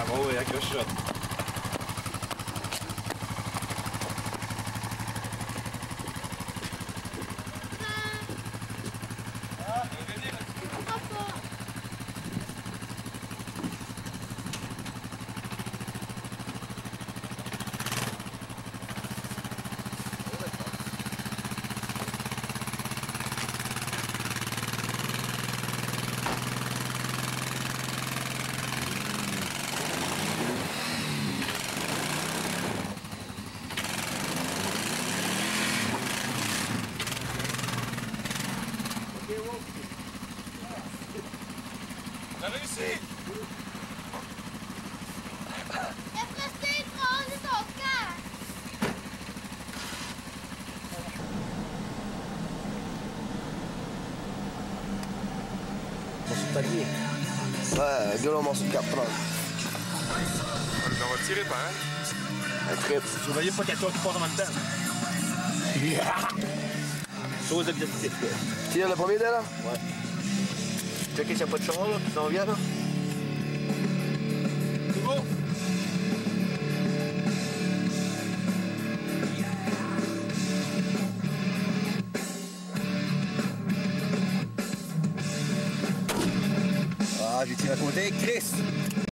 bon, ouais, accroche ça. On a réussi! Jag pressade ifrån lite åka! Morceau de palier. Ouais, gros morceau de carton. On va tirer pareil. Un trip. Surveillez pas quelqu'un qui passe en même temps. Chose objectif. Tire le premier, là? Ouais. Checker s'il n'y a pas de char, là, qui s'en vient, là. C'est bon? Ah, j'ai tiré à côté. Chris!